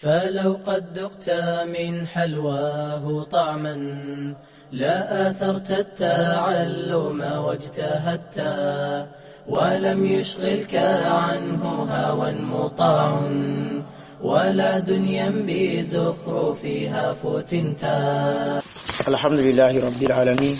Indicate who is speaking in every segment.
Speaker 1: فلو قد ذقت من حلواه طعما لا آثرت التعلم واجتهدت ولم يشغلك عنه هوى مطاع ولا دنيا بزخرفها فتنتا.
Speaker 2: الحمد لله رب العالمين،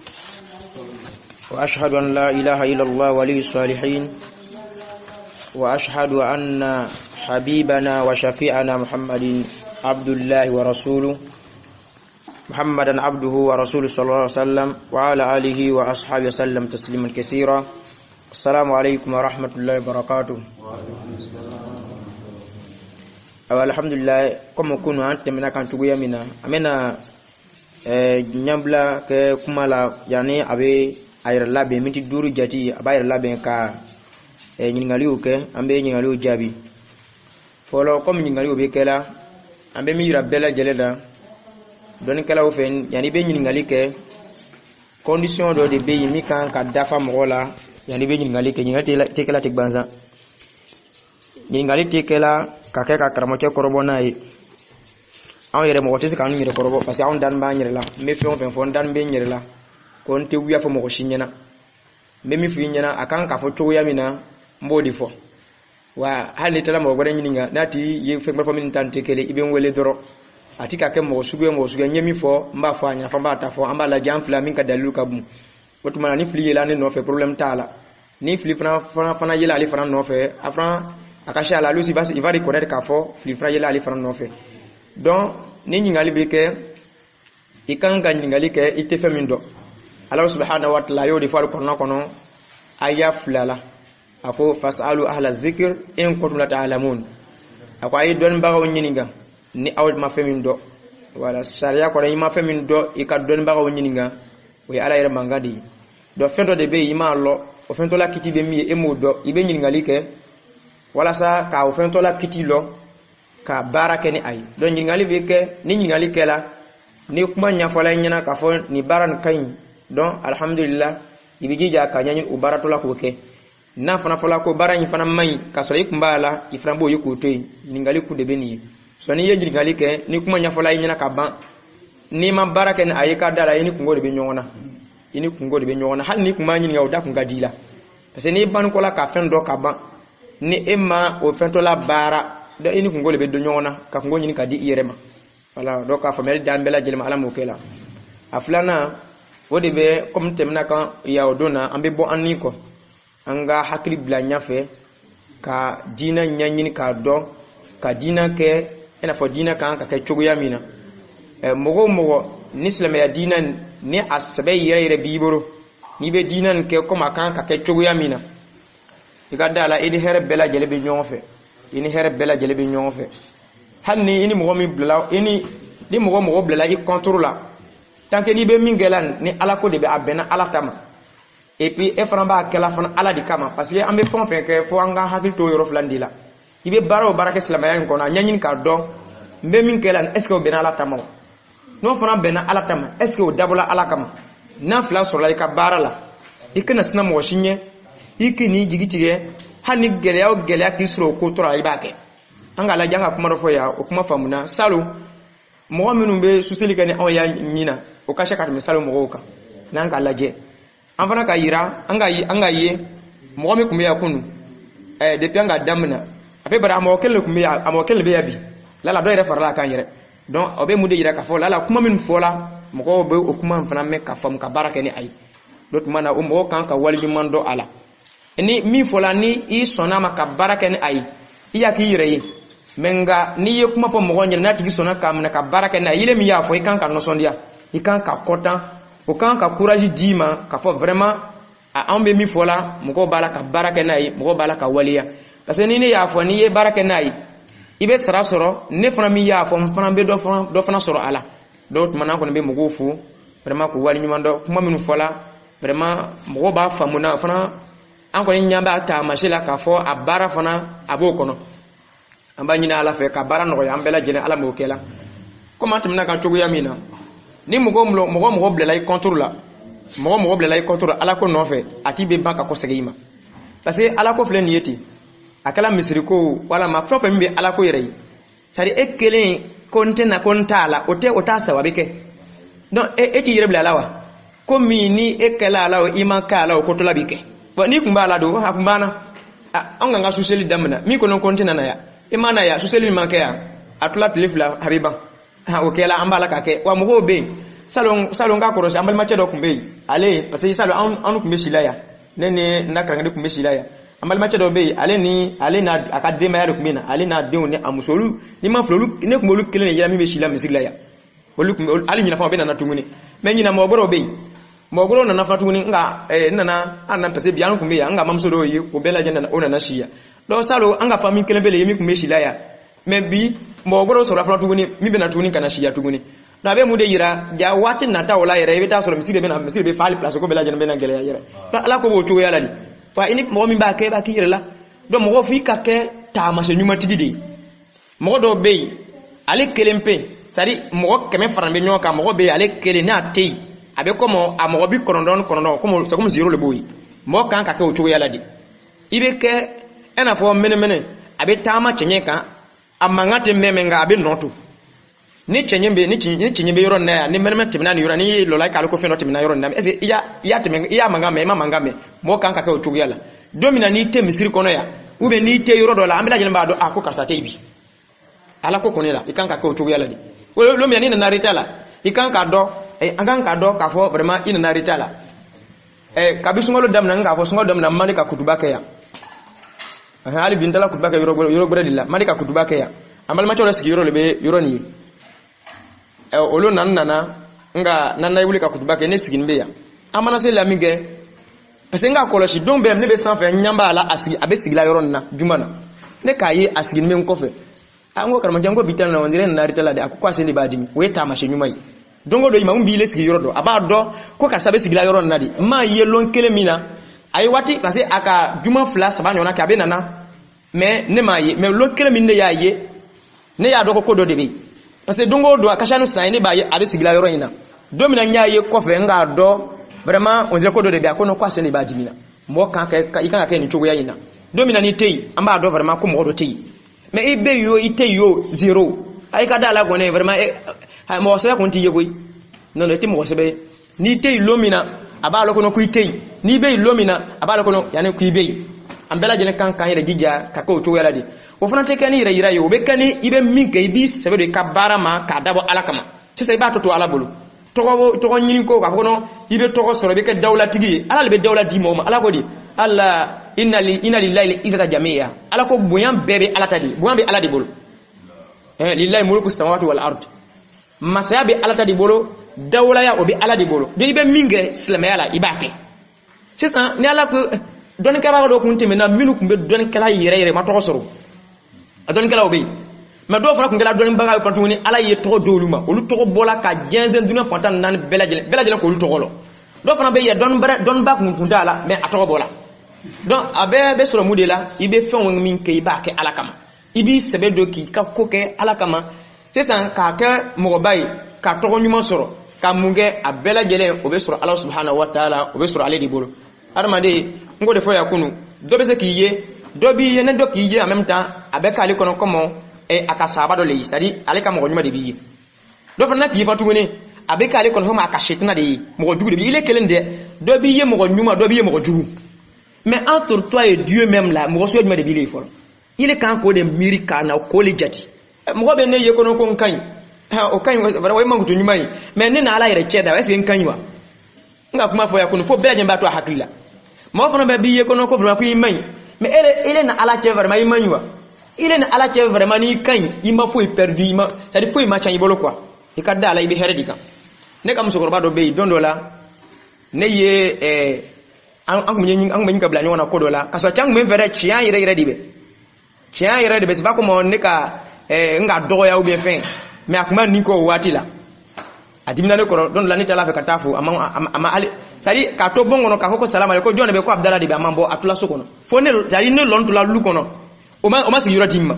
Speaker 2: وأشهد أن لا إله إلا الله ولي الصالحين، وأشهد أن حبيبنا وشفيعنا محمد عبد الله ورسوله، محمدا عبده ورسوله صلى الله عليه وسلم وعلى آله وأصحابه وسلم تسليما كثيرا. السلام عليكم ورحمة الله وبركاته. Alhamdulillah, comme nous avons terminé quand tu as mina, amena nyambla ke kumala yani abe ayra labe minti duru jati abayra labe ka nyingali uke ambe nyingali ujabi folo comme nyingali ube kela ambe mi rabela jeleda don kala ufen yani be nyingali ke condition do de be mi kan ka dafa mola yani be nyingali ke nyingali tekela tekbanza nyingali tekela ka ke ka karamoke korobona yi an yere mo tesi kan nyire korobo parce que on dan ba nyire la me fi on fon dan be nyire la kon te wiya fo mo shinyana me mi fi nyana akan ka fo to yamina mbodi fo wa hali tala mo gore nyininga nati ye fe mo min tan tekele iben wele doro atika ke mo sugu nyemi fo mba fo anya fo mba ta fo amba la jam fla min ka dalu kabum wotu mana ni fli yela ni no fe problème tala ni fli fana yela ali fana no fe afran akasha la lusi bas il va reconnaître ka fo fli fana yela ali fana no fe donc ni nyingali beke ikanga nyingali ke ite femindo Allah subhanahu wa ta'ala yo di faru kono aya fulala ako fasalu ahla zikr in kuntum la ta'lamun ako ay don bagaw nyininga ni awd ma femindo wala sharia ko ma femindo ika don bagaw nyininga we ala yere mangadi do fento de be yima lo o fento la kiti be mi e modo ibe nyingali ke wala sa ka o fento la kiti lo ka baraka ni ay don nyingali be ke ni nyingali ke la ni kuma nya fola nyana ka fo ni baran kain don alhamdulillah ibigija ka nyanyin ubarato la ko ke na fana fola ko baran fana mai ka so ikumbala iframbo yuko toy ningali ku de beni so ni yenji ngali ke ni kuma nya fola nyana ka ban ni ma baraka ni ayika dala ni kungo de be nyona ini kungo de be nyona hal ni kuma nyin ngawda ku ngadila parce que ni ban ko la ka fen do ka ban ni emma o fen to la bara da ini kungo le be do nyona ka kungo nyin ka di irema wala do ka famel jambela jelma ala mo kela aflana wode be comme temna kan yaodona ambe bo anniko anga hakli bla nyafe ka dina nyanyin ka do ka dina ke ena fo dina kan ka ke chogo yamina mogo nislame ya dina ni asbe yere biboro ni be dina ke comme kan ka ke chogo yamina igada la edi here bela jelebe nyonfe ini here bela jelebe nyonfe hanni ini mogo mi bla ini ni mogo bla i contrôle tant que ni be mingelan ni ala ko de be abena ala tama et puis e fana ba kala fana ala di kama parce que ambe fon fe ke fo anga hakil to yoro flandila ibe baro baraka islamaya ko na nyanyin ka do mbe mingelan est ce que be na ala tama no fana be na ala tama est ce que o dabula ala kama na fla so la ka barala ikena sina mo shinye ikini jigitige hani gele kisro ko tora ibake anga la janga kuma do fo ya o kuma famuna salu mo minnu be suseli kane on ya nyina o ka shaka misalo mo ka nan ka laje an fana ka yira anga yi mo mi kumya kunu depuis anga damna ape bara mo kele kumya amo kele be yabi lala do yere farla kan yere donc obe mu de yira ka fo lala kuma min fola mo ko be o kuma fana me ka fam ka baraka ni ay dot mana o mo kan ka walbi mando ala ni mi fola ni i sona ma ka baraka ni ay iya ki yire yi menga ni ye kuma fo mo gonye na tigi sona kam na ka baraka na yile mi ya fo ikan ka nosondia ikan ka kotan o kan ka courage dima ka fo vraiment a ambe mi fola mo ko bala ka baraka na yi mo ko bala ka waliya parce que ni ne ya fo ni ye baraka na yi ibe sara soro ne fana mi ya fo fana be do fana soro ala do mana ko ne be mo go fu vraiment ko wali nyumando kuma min fola vraiment mo ko ba famuna fana an ko nyamba ta machila ka fo abara fana abokono amba nyina ala fe ka bara no yambela jene ala mo kela comment timna kan chogo yamina ni mugo blela i contrôle la mugo blela i contrôle ala ko no fe ati be banka ko segima parce que ala ko flen yeti akala misriko wala ma flope mbe ala ko yere sari ekelen kontena kontala ota sawabike donc eti yereble alawa komi ni ekela alawa imaka alawa kotola bike bo ni kumba ala do ha kumbana anga nga suseli damna mi kono kontena na ya imana ya suseli manke ya atula telefla habiba ha okela ambala kake wa mo be salon ga korosi ambal mache do kumbe ale parce que salon anu kumbe shilaya nene nakanga de kumbe shilaya ambal mache do be ale na akadema ya kumina ale na de on amusolu ni ma flolu ne kumolu kele ne yami be shila misilaya olu kumbe ali nyina fa be na tunguni me nyina mo goro be mo goro na nafa tunguni nga nana anan pese bianu kumbe ya nga mamso do yi o bela jenda ona na shiya do salo anga fami kele bele yemi kumbe shilaya me bi mo goro so rafa tunguni mi be na tunguni kana shiya tunguni na be mu de yira ja wati na ta wala yere be ta so misile be fali place ko bela jenda be na gele ya yere ala ko bo tuwa yala ni fa ini mo mi ba ke ba ki yere la do mo fi ka ke ta ma se nyuma tigide mo do be ale kelempe sari mo keme farambe nyoka mo be ale kele na tei abe komo a mo bi korondon comme c'est comme zéro le boy mo kan ka ke o tuwa yala di ibe ke ena fo mene abe ta ma chenye kan amangate memenga abe noto ni chenyembe ni chenyembe yoro na ni meme timina ni yoro ni lola ka ko feno timina yoro na est ce ya temen ya mangame mo kan ka ke otugu yala domina ni te misiri kono ya ube ni te yoro dola ambela jele mbado ako karsa teibi ala ko konela ikan ka ke otugu yala di lo mi ni na ritala ikan ka do angan ka do ka fo vraiment ina na ritala kabisungolo dam na nga fo sungolo dam na malika kutubake ya ali bintala kutubake yoro bredilla malika kutubake ya ambal ma tola sigi yoro lebe yoro ni olo nana nga nana yuli ka kutubake ne sigin be ya amana se la mige parce nga koloshi don be ne be san fe nyamba ala asigi abe sigila yoro na jumana ne kayi asigin me nkofe ango karma jango bitana na wandire na ritala de akukwa se le badimi we ta ma shenyumai dongo do ima mbi le sigi yoro do aba do ko ka sabe sigila yoro na di ma ye lon kele mina ay wati parce aka juma flas ba nyona ka be nana mais ne ma ye mais lon kele min ne ya ye ne ya do ko do de be parce que dongo do akashanu sayni ba ye abe sigila yoro ina domina nya ye kofe nga do vraiment on dirait ko do de be akono kwa se le badimi na mo kan ka ikanga ka ni chogo ya ina domina ni tei amba do vraiment ko mo do tei mais ibe yo ite yo zéro ay ka dala gone vraiment mo se ko nti yeboy non le timo se be ni tei lomina aba lo kono ku tei ni be lomina aba lo kono yani ku be ambela jene kan kan yere jija ka ko to yala di o fana te kan yira yo be kan ibe minke ibi se be ka barama ka dabo alakama ci say ba to ala bulu to nyini ko ka kono ibe to ko soro be ka dawla tigi ala be dawla di moma ala ko di alla inna lillahi izata jamia ala ko boyan bebe ala tadi boyan be ala di bolo lillahi mulku samawati wal ard masaya be ala tadi bolo dawla ya obi ala di bolo de ibe minge islama yala ibake c'est ça ni ala ko don kala do kunti mena minu kumbe don kala yere ma to soro don kala obi ma do fara kungela don baga fantu ni ala ye to doluma olu to bola ka genzen duna fantan nan belajele ko olu to golo do fana be ye don ba kunta ala mais ato bola donc abe be soro mudela ibe fon min ke ibake ala kama ibi sebe do ki ka koke ala kama c'est ça ka ke mo bay ka to nyuma soro ka munge abela jele obe soro Allah subhanahu wa ta'ala obe soro ale di bolo armade ngode fo yakunu do be se kiye do bi ye ne do kiye en même temps abe ka ali kono komo akasaba do le sadi ale ka mo nyuma de bi do fa nak yi fatu ngene abe ka ali kono ho ma ka shitna de mo jugu de bi ile kelende do bi ye mo nyuma do bi ye mo jugu mais entre toi et Dieu même là mo so nyuma de bi le fo ile kan ko de mirika na ko le jati mo be ne ye kono ko kan o kan way manguto nyuma yi mais ne na ala yere cheda wese kan wa nga kuma fo yakunu fo bela jemba to hakila mo fona be bi ye kono ko vraiment ko imay mais ele na ala che vraiment imay wa ile na ala che vraiment ni kan ima fo perdu ima ça dit fo ima chan ibolo quoi e kadda ala ibe heredi kan ne kam sokoro ba do be dondo la ne ye an ko nyi ka bla nyona ko do la kaso chang men fere chian yere dibe chian yere dibe se ba ko mo ne ka nga do ya ube fen mais akuma ni ko watila adimina ne ko don la ni tala fe katafu ama ali sadi ka to bongo no ka ko salama ko jone be ko abdalla dibe amambo atula sokono fo ne tali ne lon tula lu kono o ma si yoro timma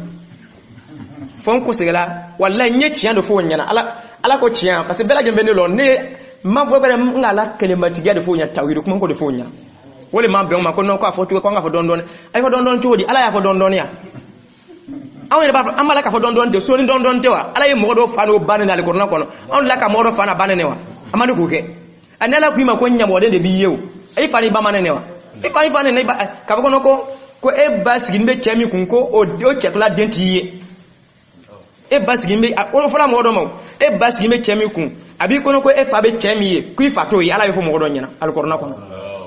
Speaker 2: fon ko segala wallahi nye chian do fo nyana ala ko chian parce que bela jembe ne lon ne ma bo bere ngala kelemati gade fo nya tawido kuma ko de fo nya wole ma be ma ko no ko afo to ko nga fo don don ay fo don don chodi ala ya fo don don ya awon ba amala ka fo don de so ni don te wa ala ye mo do fa no banane al korna kono on la ka mo do fa na banane wa amani ko ke anala ku ma ko nyamo de bi yew ay pani ba manane wa e pani fa ne ba ka ko no ko e basigi mbe chemi kunko o chetla dentiye e basigi mbe o fola mo do mo e basigi mbe chemi kun abi ko no ko e fa be chemi ku fato yi ala ye fo mo do nyina al korna kono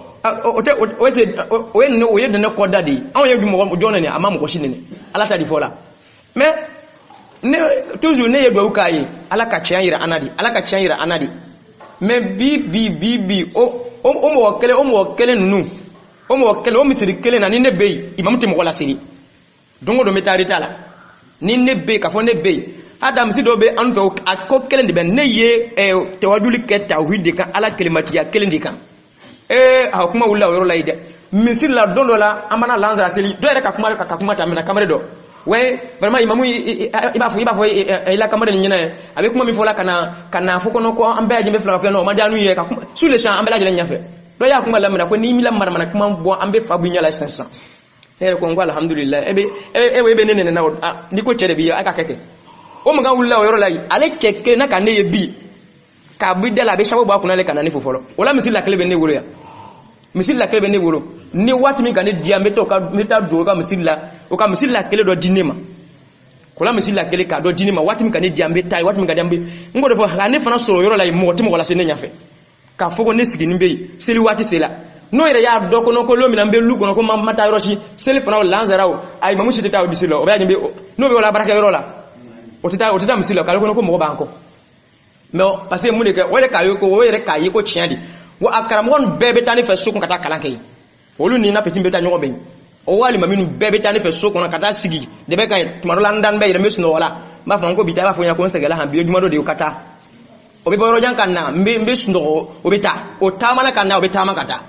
Speaker 2: o se o en no ye de ne ko dadi awon ye du mo jona ni amam ko shinene ala ta di fola mais ne toujours ne ye do kai ala ka chianyira anadi mais bi o mo kele nunu o mo kele o misiri kele na ni ne bey imam ti mo la siri dongo do metari tala ni ne bey ka fo ne bey adam si do be an do akko kele ndi ben ne ye te waduli ke tawhid kan ala kelimati ya kele ndi kan ha kuma wulla yoro layde misir la dondo la amana lanza seli do era ka kuma tamina kamere do ouais vraiment imamu iba fo ila kamere ni nyina avec kuma mi fola kana fo kono ko ambe ajimbe fla fa no ma danu ye ka sur les champs ambe la jele nyafe do ya kuma lamina ko ni mi lamara mana kuma bo ambe fa bu nyala 500 ne ko ngwa alhamdulillah ebe nene na ni ko chere bi aka keke o mga wulla yoro lay ale keke na kane ye bi ka bi de la be shabo ba kuna le kana ni fo folo wala misil la klebe ne wuro ya misil la klebe ne wuro ni wat mi kane diambe to ka meta do ka misil la kele do dinema kula misil la kele ka do dinema wat mi kane diambe tay wat mi kane diambe ngodo fo hane fana soro yoro lay mo timo wala se ne nyafe ka fogo ne sigi nimbe seli wati sela no ire ya do ko no ko lomi na mbe lugo no ko mata yoro shi seli fana lanzarawo ay mamu shi tata odisilo o ba nyimbe no be wala baraka yoro la o tata misilo ka ko no ko mo banko no parce que muneke wale kayo ko wale kayi ko chiandi wa akaramon bebe tani fe sukun kata kalanke wolu ni na petit beta nyogo ben o wali maminu bebe tani fe sukun kata sigi de be kan tumaro landan be yere no wala ba fa ko bita ba fo nya ko segala han bi jumado de kata o be boro jankan na mbe sundo o beta o tamana kan na o beta makata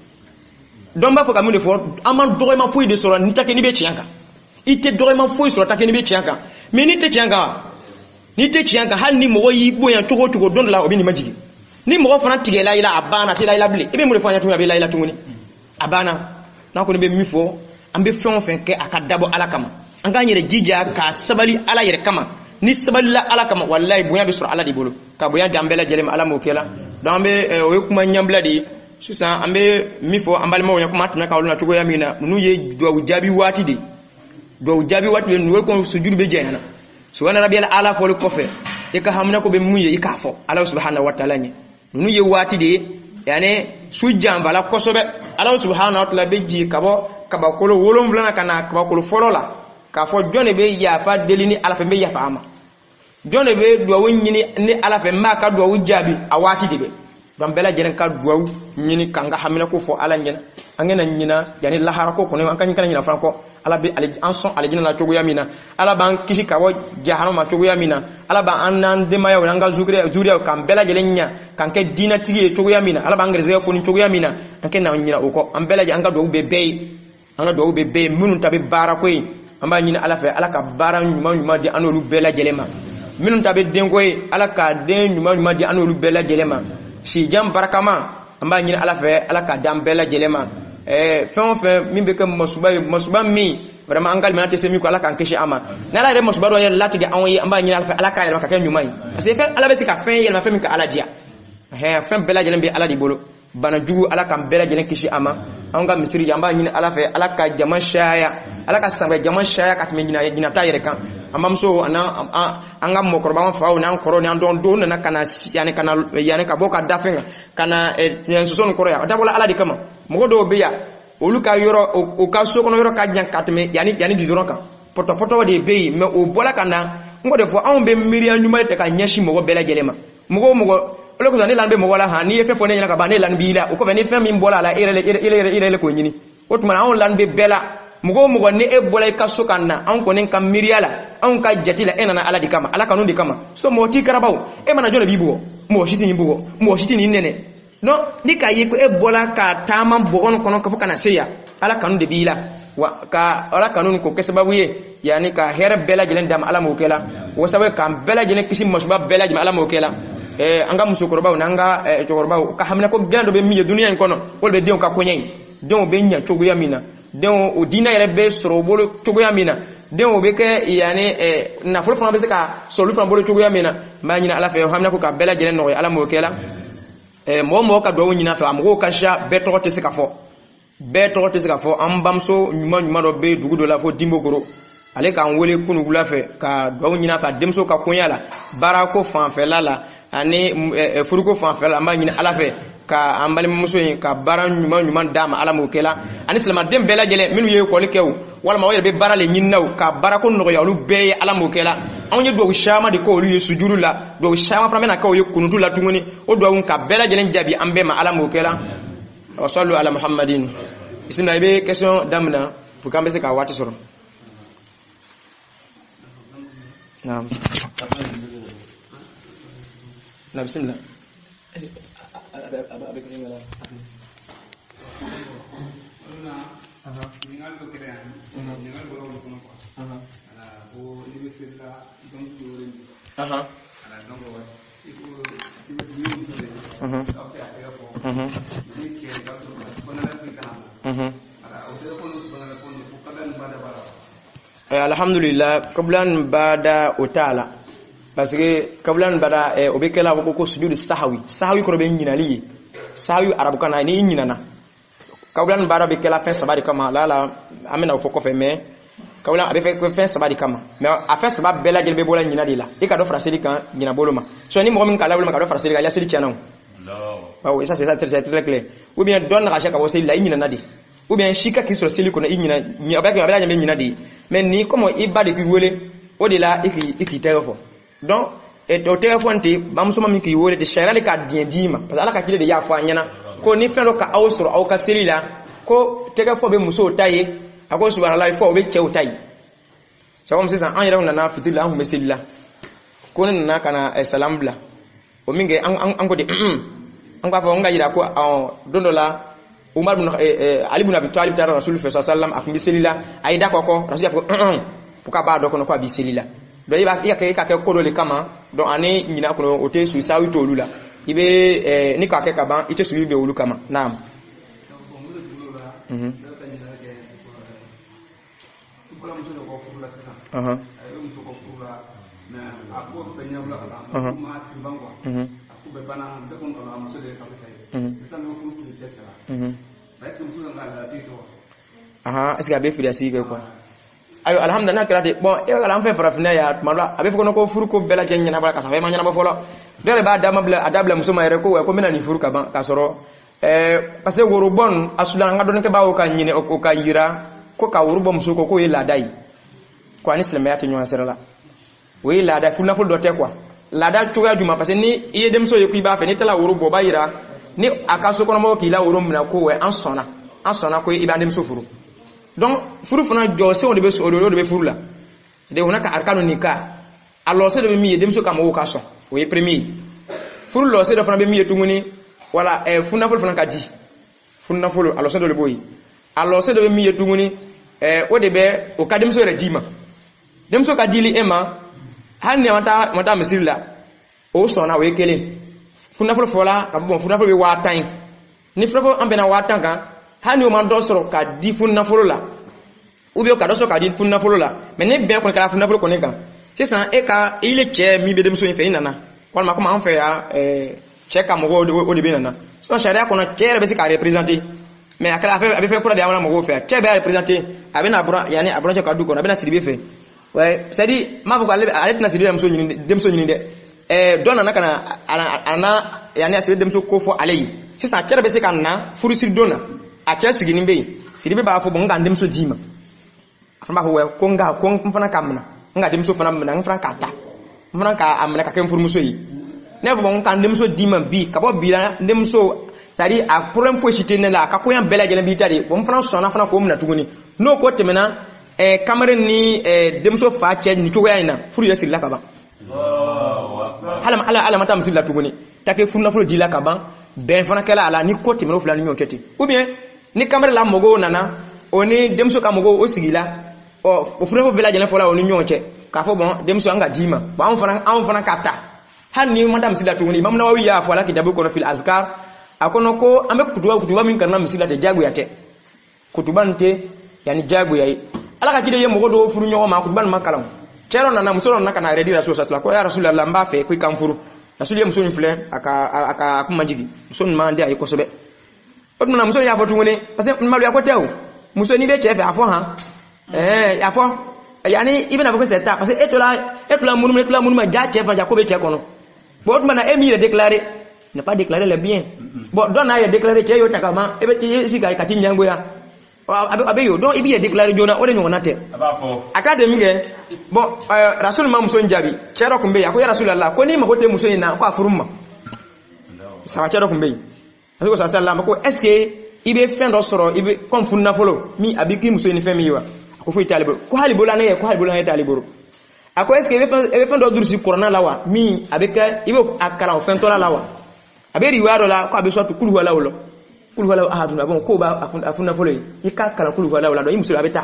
Speaker 2: don ba fo ka munde fo aman dogo ma fo de soro ni take ni be chianka ite dogo ma fo soro take ni be chianka me ni te chianka ni te chianka hal ni mo yi boyan chogo don la obi ni majigi ni mo fana tige la ila abana ti la ila bli ibe mo le fanya tuma be la ila tunguni abana na ko ni be mi fo ambe fon fen ke akadabo alakama anga nyere jija ka sabali ala yere kama ni sabali la alakama wallahi boyan be sur ala di bolo ka boyan jambela jelem ala mo kela dambe o kuma nyambla di susa ambe mi fo ambal mo nya kuma tuna ka wala chogo yamina nu ye do jabi wati de do jabi wati be nu ko sujudu be jeyana subhana rabbiyal ala fo ko fe e ka hamna ko be muye e ka fo ala subhanahu wa ta'ala ni nu ye wati de yani sujamba la kosobe ala subhanahu wa ta'ala be ji kaba kolo wolom blana kana kaba kolo folola ka fo jone be ya fa delini ala fe be ya fa ama jone be do wonyini ni ala fe ma ka do wujabi awati de be don bela jeren ka do nyini kanga hamna ko fo ala nyina angena nyina yani lahara ko kono an kan nyina franko ala be ali anson ali jina la chogo yamina ala ban kishi kawo jahannama chogo yamina ala ba annan de mayo nanga zuriya kan bela jelenya kan ke dina tigi chogo yamina ala ban ngreze fo ni chogo yamina an ken na nyina uko an bela anga do bebe munun tabe bara koy amba nyina ala fe ala ka bara nyuma di anolu bela jelema minun tabe den koy ala ka den nyuma di anolu bela jelema si jam barakama amba nyina ala fe ala ka dam bela jelema fe mimbe kam masuba mi vraiment angal menate semi ko ala kan keshi ama na la re masuba do yel lati ga awon amba nyina ala ka yel ka ken nyumai parce que fe ala be sika fe yel ma fe mi ka ala dia fe bela jelen bi ala di bolo bana jugu ala kan bela jelen keshi ama anga misri jamba nyina ala fe ala ka jama shaya ala ka sanga jama shaya ka me nyina tayre kan amam so ana anga mokorba fa o nan koro nan don na kana yani ka boka dafenga kana nyen so koro ya dabola ala di kama mo do be ya oluka yoro o ka so kono yoro ka jan katme yani di doron ka poto de be me o bola kana ngode fo an be miri anyuma te ka nyashi mo bela jelema mo oloko zani lambe mo wala ha ni efe fo ne nyaka ba ne lan bila o ko be ni fe mi mbola la ile ko nyini o tuma an lan be bela mugo ne e bola ka so kanna an ko nen kam miriala an ka jatila enana ala di kama ala kanu di kama so mo ti karabaw e mana jona bibugo mo shiti ni nene no ni ka yiko e bola ka tamam bogon kono ko kana seya ala kanu de bila wa ka ala kanu ko kesababu ye yani ka here bela jelen dam ala mo kela wo sabe kam bela jelen kisim masuba bela jelen ala mo kela anga musukorobaw nanga chokorobaw ka hamna ko gando be miye duniya kono wolbe dion ka konyen don be nya chogo yamina den o dina yɛrɛ bɛ sɔrɔ o bolo cogoya min na den o bɛ kɛ yani nafolo fana bɛ se ka sɔrɔ olu fana bolo cogoya min na n b'a ɲini ala fɛ hamina ko ka bɛɛ lajɛlen nɔgɔya ala m'o kɛ la mɔgɔ ka duwawu ɲini a fɛ a mɔgɔw ka siya bɛɛ tɔgɔ tɛ se ka fɔ bɛɛ tɔgɔ tɛ se ka fɔ an bamuso ɲuman ɲuman dɔ bɛ dugu dɔ la fo Dimbokoro ale k'an wele kunu wula fɛ ka duwawu ɲini a fɛ a denmuso ka koɲa la baarako fanfɛla la ani furuko fanfɛla la an b'a ɲini ala fɛ ka an balimamuso in ka baara ɲuman d'a ma ala m'o kɛ la ani silamɛden bɛɛ lajɛlen minnu ye école kɛ o walima o yɛrɛ bɛ baara le ɲinina o ka baarako nɔgɔya olu bɛɛ ye ala m'o kɛ la anw ye duwawu caman de kɛ olu ye sujuru la duwawu caman fana bɛna kɛ o ye kunutu la tuguni o duwawu ka bɛɛ lajɛlen jaabi an bɛɛ ma ala m'o kɛ la wa sallu ala muhammadin bismillah i bɛ question daminɛ pour qu'an bɛ se ka waati sɔrɔ naam na bismillah alhamdulillah qablan bada utala parce que qablan bada o be kala ko sujud sahwi ko be nyinali sahwi arabu kana ni nyinana qablan bada be kala fin sabari kama la amena fo ko fe mais qablan abe fe fin sabari kama mais a fin sabab bela gelbe bola nyinadi la e ka do fraseli kan nyina boloma so ni mo min kala boloma ka do fraseli ga ya seli tianan non ça c'est très clair ou bien don na ka wo seli la nyina di ou bien shika ki so seli ko na nyina ni abaka abela nyame nyina di mais ni comme ibade ki wole o de la iki telefo donc et au téléphone ti bamsoma mi ki wole de sharali ka dima parce que ala ka kile de ya fo anyana ko ni fendo ka awsoro aw ka selila ko téléphone be muso taye ako subhanallah fo be chew taye c'est comme ça en yera na fitila hu meselila ko na kana salam bla o minge an ko de an ka fo nga yira ko dondola Umar bin Ali ibn Abi Talib tara Rasul sallallahu alaihi wasallam akumi selila ay dako ko Rasul ya fo puka ba do ko ko abi selila do iba iya ke ka ke ko do le kama do ani nyina ko o te su sawi to lula ibe ni ka ke ka ban ite su ibe wulu kama naam est-ce que abe firi asige quoi ayo alhamdulillah krate bon e ala fait farafina ya malwa abe fko ko furu ko bela ken nyana bala ka fa ma nyana ba folo dere ba adabla musuma yere ko ko mina ni furu ka ban ka soro parce que woro bon asula nga don ke bawo ka nyine o ka yira ko ka woro bom suko ko yela dai ko ani islam ya tinyo asira o yela dai funa ful do te quoi la da tuga juma parce que ni iye dem so yoku ba fe ni tala woro bo ba yira ni akaso ko mo ki la woro mina ko we an sona ko iba dem so furu donc furu fana jose on de be furu la de hunaka arkanu nikah alors c'est de mi dem so kam wo ka so o premier furu lo c'est de fana be mi tunguni wala funa fulu fana ka di funa fulu alors c'est de le boy alors c'est de mi tunguni o de be o ka dem so re dima dem so ka dili ema hanne mata misirla o so na we kele funa fulu fola ka bon funa fulu be wa tan ni fulu ambena wa tan kan hani o man do soro ka di funna folo la ou bien ka do soro ka di funna folo la mais ne bien ko ka funna folo ko ne kan c'est ça e ka ile che mi be dem so fe nana ko ma ko ma fe ya che ka mo o de be nana so sharia ko na kere be se ka représenter mais akala fe abe fe ko de amana mo go fe che be représenter abe na abura yani abura che ka du ko na be na siribe fe ouais c'est dit ma ko ale na siribe dem so nyini de donna na kana ana yani asibe dem so ko fo alei c'est ça kere be se kan na furu sir donna a kya sigini be siribe ba fo bonga ndem so jima afama ko we ko nga ko mfana kamna nga dem so fana mna mfana kata mfana ka amna ka kem furmuso yi ne bo bonga ndem so dima bi ka bo bi la ndem so sari a problème fo chité ne la ka ko yan bela jena bi tari bo mfana so na fana ko mna tuguni no ko temena camera ni dem so fa kya ni to yana furu yesi la ka ba ala mata msibla tuguni take furna fo di la ka ba ben fana kala ala ni ko temena fulani nyoketi ou bien ni camera la mogo nana oni demso ka mogo o sigila o furefo village na fola oni nyonche ka fo bon demso anga dima ba on fana kapta hanni madam sila tuni mamna wawi ya fola kitabu kono fil azkar akono ko ambe kutuba min kana misila te jagu yate kutubante yani jago yayi ala ka kide ye mogo do furu nyogo ma ko ban makalam cero na muso na kana redi rasul sallallahu ko ya rasulullah mba fe ko kan furu rasul ye muso ni fle aka kuma jigi muso ma ndi ay ko sobe odum na muso ya fotu ngone parce que malu ya ko tew muso ni be tefe afo ha afo yani ibn abako seta parce que etola munu ma ja tefa ja ko be te kono bo odum na émir déclarer ne pas déclarer le bien bon don na ya déclarer te yo takama ebe ti sika kati nyango ya abe yo don ibi ya déclarer jona o de nyona te abafo akade minge bon rasul ma muso njabi chero kumbe ya ko ya rasulullah ko ni makote muso ina ko afuruma sawa chero kumbe rasul sallallahu ko est ce que ibe fen do soro ibe comme funna folo mi abiki muso ni femi wa ko fu talibo ko halibo la ne ko halibo la talibo ako est ce que ibe fen do dursi corona lawa mi abeka ibe akala o fen to la lawa aberi waro la ko abe so to kulu wala wolo kulu wala ahaduna bon ko ba afuna folo ika kala kulu wala wala do imuso abeta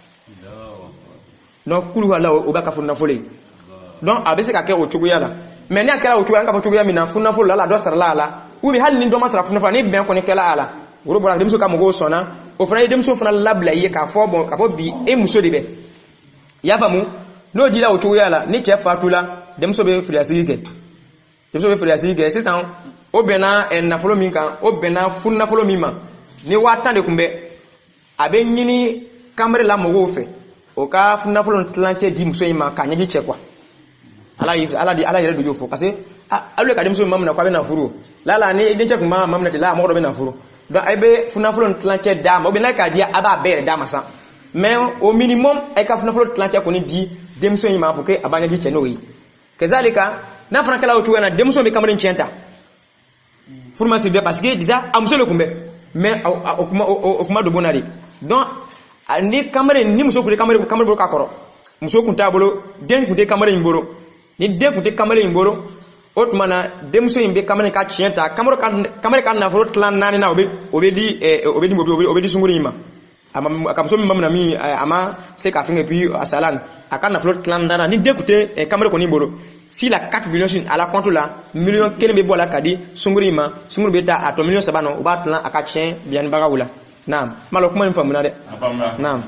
Speaker 2: no kulu wala o ba ka funna folo donc abese ka ke o chugu yala mais ni akala o chugu anga chugu yamina funna folo la do sar la ubi hal ni do masra funna folo ni ben ko ni kala ala woro bo la dem so ka mo go sona o fana dem so fana labla yi ka fo bon ka bo bi e muso de be ya famu no di la o chugu yala ni ke fatula dem so be friasige dem so be friasige c'est ça obena na folo minka obena funna folo mima ni wata de kumbe abe nyini kamre la mo fe o ka funna folo tlanke di muso yima ka nyaji chekwa ala yere do jofo parce alu ka dem so mamna kwa be na furu la ni idin cheku mamna te la mo do be na furu do aibe funna folo tlanke da mo be na ka dia aba bere da masa mais au minimum ay ka funna folo tlanke ko ni di dem so yima pour que abanya ji cheno yi kezalika na fana kala o tuwana dem so be kamre nchenta furma c'est bien parce que déjà amuso le kumbe mais okuma do bonari donc ni kamere ni muso kule kamere bolo kakoro muso kunta bolo den kunte kamere imboro ni den kunte kamere imboro otmana demso imbe kamere ka chienta kamere kan na foro tlan nani na obedi sunguri ima ama akamso mamna mi ama se ka finge puis asalan akana foro tlan nana ni den kunte kamere ko ni bolo si la 4 millions à la compte là million kele be bola kadi sunguri beta a to million sabano o batlan aka chien bien bagawula naam malo kuma infamu na de naam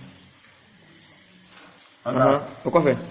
Speaker 2: o ko fe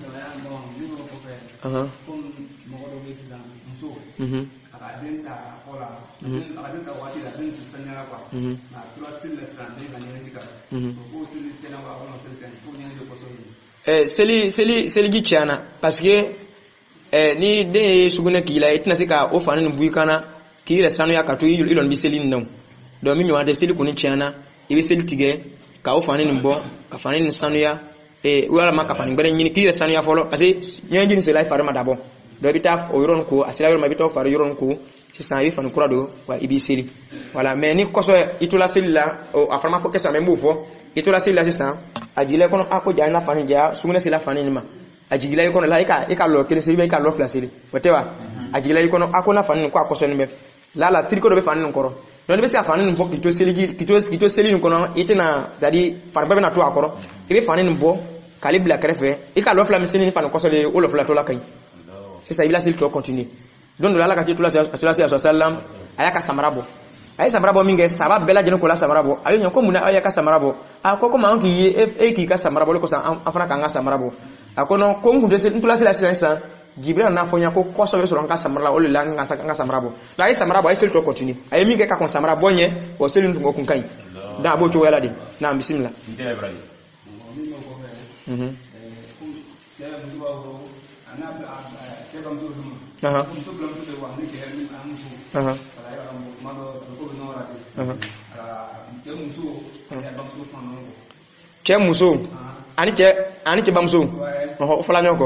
Speaker 2: seli gichana parce que ni de suguna kila itina sika ofana buikana kila sanu ya katu ilon biselin non do mimi wande seli kuni chiana ibe seli tige ka ofana nimbo ka fana ni sanu ya wala maka fana ngbare nyini kila sanu ya folo parce que nyenji ni sela farma dabo do bitaf o yoron ko asila yoron mabito far yoron ko si san yi fana kurado wa ibi seli wala mais ni koso itula seli la o afama ko kesa membu fo itula seli la si san ajile kono ako jana fana ja suguna sela fana ni ma ajigila ikono la ika lo kele sebe ika lo flasiri wetewa ajigila ikono akona fanin ko akoso ni be la triko do be fanin koro don be ska fanin fo kito seligi kito selini kono itina zadi farba na to akoro ibe fanin bo kalibla krefe ika lo flasiri ni fanin koso le o lo flato la kai c'est ça il a s'il to continue don la ka titula sallam ayaka samarabo ay samarabo minge sabab bela jeno ko la samarabo ayo nyanko muna ayaka samarabo akoko ma onki ki ka samarabo ko sa afana ka nga samarabo akono ko ngunde se ntula se la science jibril na fonya ko koso be so ronka samara o le la nga samarabo la ay samarabo ay sel to continue ay minge ka kon samarabo nye o sel ntu ngokun kai da bo to wala di na bismillah che muso ani che bamso fala nyoko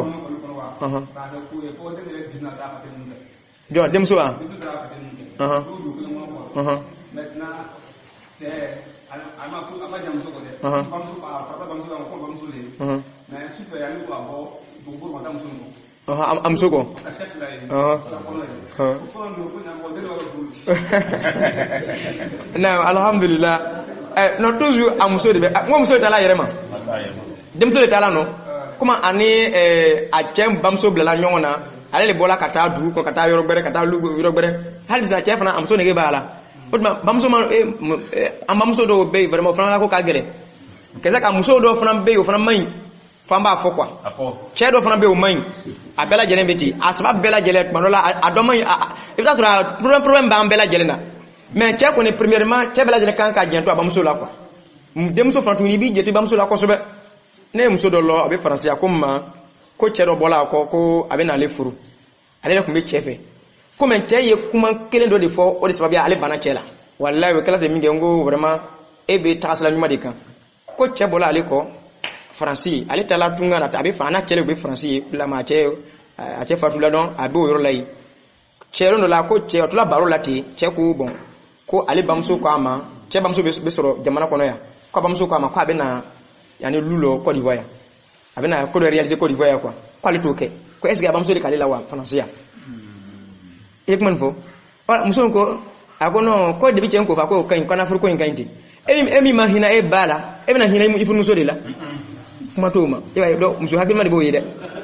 Speaker 2: jo dem so amsoko na alhamdulillah no toujours amuso de mo muso tala yerema dem so de tala no kuma ani a kem bamso bla la nyona ale le bola kata du ko kata yoro gbere kata lu yoro gbere hal bisa chef na amso ne ge bala bamso man am bamso do be vraiment fana ko ka gele kesa ka muso do fana be yo fana man famba fo quoi che do fana be o man a bela jelen beti asba bela jelen manola a do man e ta sura problème ba bela jelena mais che ko ne premièrement che bela jelen kan ka jento ba muso la quoi dem so fana tuni bi jeti ba muso la ko so be ne muso do lo abe français akoma ko che do bola ko abe na le furu ale ko be chefe ko men che ye kuma kelen do de fo o de sababu ale bana chela wallahi we kala de minge ngo vraiment ebe tasla nyuma de kan ko che bola ale ko français ale tala tunga na tabe fana kele be français la ma che a che fatula don abe o yorlai che ro la ko che otula baro lati che ko bon ko ale bamso ko ama che bamso be soro jamana kono ya ko bamso ko ama ko abe na yani lulo Côte d'Ivoire abe na ko réaliser Côte d'Ivoire quoi ko ale toke ko est-ce que bamso de kale la wa français ekman fo wala muso ko akono ko de bi chen ko fa ko kan kana fur ko en kanti emi mahina e bala emi na hina ifu muso de la kuma to ma e do muso hakil ma de bo yede